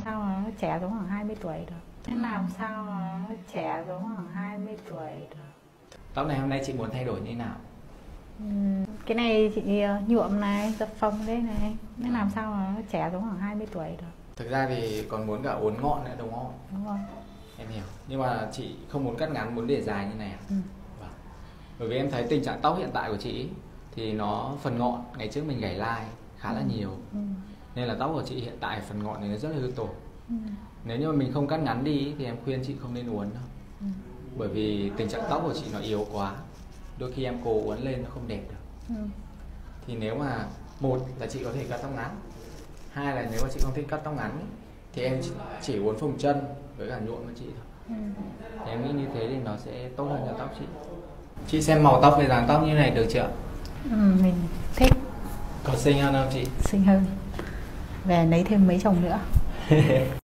sao mà nó trẻ giống khoảng 20 tuổi được. Thế làm sao mà nó trẻ giống khoảng 20 tuổi được. Tóc này hôm nay chị muốn thay đổi như thế nào? Cái này chị nhuộm này, dập phông đấy này. Nó làm sao mà nó trẻ giống khoảng 20 tuổi được. Thực ra thì còn muốn cả uốn ngọn nữa đúng không? Đúng rồi. Em hiểu. Nhưng mà chị không muốn cắt ngắn, muốn để dài như này à? Vâng. Bởi vì em thấy tình trạng tóc hiện tại của chị thì nó phần ngọn, ngày trước mình gảy lai khá là nhiều. Nên là tóc của chị hiện tại phần ngọn này nó rất là hư tổn. Nếu như mà mình không cắt ngắn đi thì em khuyên chị không nên uốn đâu. Bởi vì tình trạng tóc của chị nó yếu quá. Đôi khi em cố uốn lên nó không đẹp được. Thì nếu mà một là chị có thể cắt tóc ngắn, hai là nếu mà chị không thích cắt tóc ngắn thì em chỉ uốn phồng chân với cả nhuộm cho chị thôi. Thì em nghĩ như thế thì nó sẽ tốt hơn cho tóc chị. Chị xem màu tóc với dáng tóc như này được chưa? Mình thích. Có xinh hơn không chị? Xinh hơn. Về lấy thêm mấy chồng nữa.